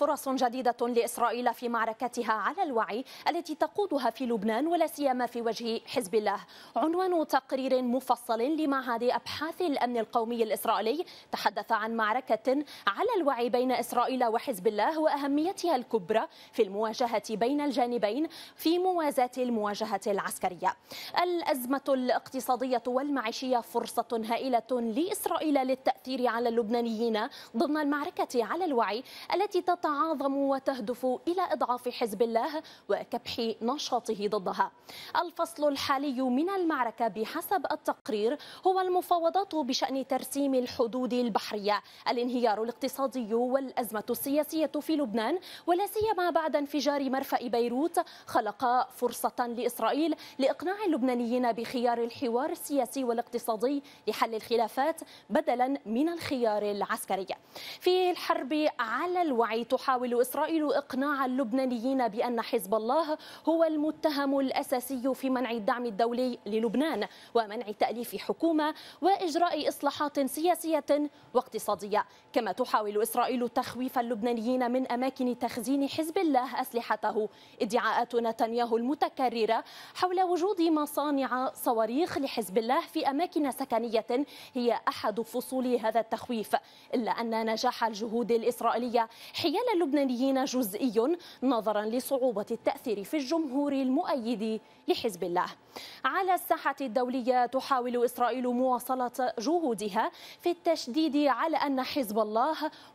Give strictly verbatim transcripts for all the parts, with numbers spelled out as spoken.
فرص جديدة لإسرائيل في معركتها على الوعي التي تقودها في لبنان ولا سيما في وجه حزب الله. عنوان تقرير مفصل لمعهد أبحاث الأمن القومي الإسرائيلي تحدث عن معركة على الوعي بين إسرائيل وحزب الله وأهميتها الكبرى في المواجهة بين الجانبين في موازاة المواجهة العسكرية. الأزمة الاقتصادية والمعيشية فرصة هائلة لإسرائيل للتأثير على اللبنانيين ضمن المعركة على الوعي التي تتعاظم وتهدف إلى إضعاف حزب الله وكبح نشاطه ضدها. الفصل الحالي من المعركة بحسب التقرير هو المفاوضات بشأن ترسيم الحدود البحرية، الانهيار الاقتصادي والأزمة السياسية في لبنان ولا سيما بعد انفجار مرفأ بيروت خلق فرصة لإسرائيل لإقناع اللبنانيين بخيار الحوار السياسي والاقتصادي لحل الخلافات بدلا من الخيار العسكري. في الحرب على الوعي تحاول إسرائيل إقناع اللبنانيين بأن حزب الله هو المتهم الأساسي في منع الدعم الدولي للبنان ومنع تأليف حكومة وإجراء إصلاحات سياسية واقتصادية. كما تحاول إسرائيل تخويف اللبنانيين من أماكن تخزين حزب الله أسلحته. ادعاءات نتنياهو المتكررة حول وجود مصانع صواريخ لحزب الله في أماكن سكنية هي أحد فصول هذا التخويف، إلا أن نجاح الجهود الإسرائيلية حيال اللبنانيين جزئي نظرا لصعوبة التأثير في الجمهور المؤيد لحزب الله. على الساحة الدولية تحاول إسرائيل مواصلة جهودها في التشديد على أن حزب الله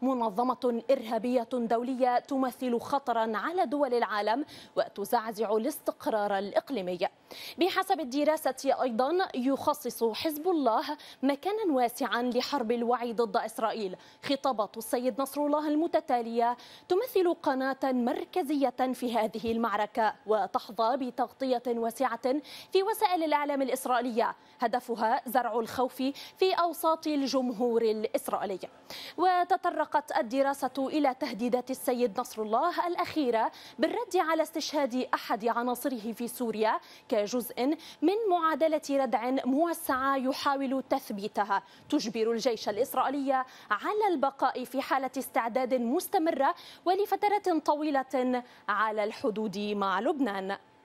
منظمة إرهابية دولية تمثل خطرا على دول العالم وتزعزع الاستقرار الإقليمي. بحسب الدراسة أيضا يخصص حزب الله مكانا واسعا لحرب الوعي ضد إسرائيل. خطابات السيد نصر الله المتتالية تمثل قناة مركزية في هذه المعركة وتحظى بتغطية واسعة في وسائل الإعلام الإسرائيلية، هدفها زرع الخوف في أوساط الجمهور الإسرائيلي. وتطرقت الدراسة إلى تهديدات السيد نصر الله الأخيرة بالرد على استشهاد أحد عناصره في سوريا كجزء من معادلة ردع موسعة يحاول تثبيتها تجبر الجيش الإسرائيلي على البقاء في حالة استعداد مستمرة ولفترات طويلة على الحدود مع لبنان.